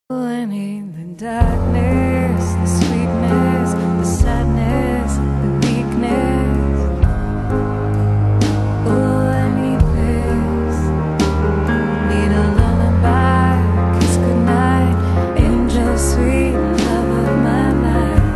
I need the darkness, the sweetness, the sadness, the weakness. Oh, I need this. Need a lullaby, kiss goodnight, angel sweet, love of my life.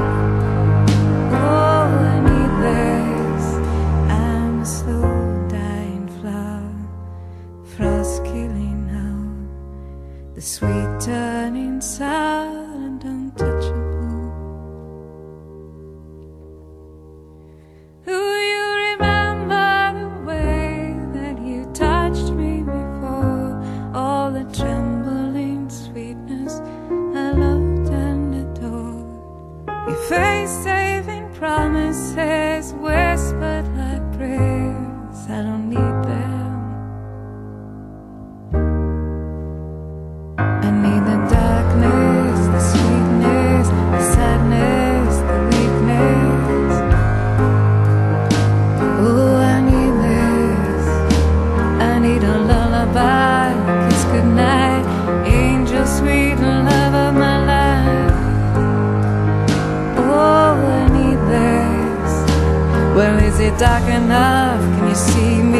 Oh, I need this. I'm a slow dying flower, frost killing out, the sweet turning sour and untouchable. Do you remember the way that you touched me before? All the trembling sweetness I loved and adored. Your face saving promises whispered like prayers. I don't need them. I need the darkness, the sweetness, the sadness, the weakness. Oh, I need this. I need a lullaby, kiss goodnight, angel sweet, love of my life. Oh, I need this. Well, is it dark enough? Can you see me?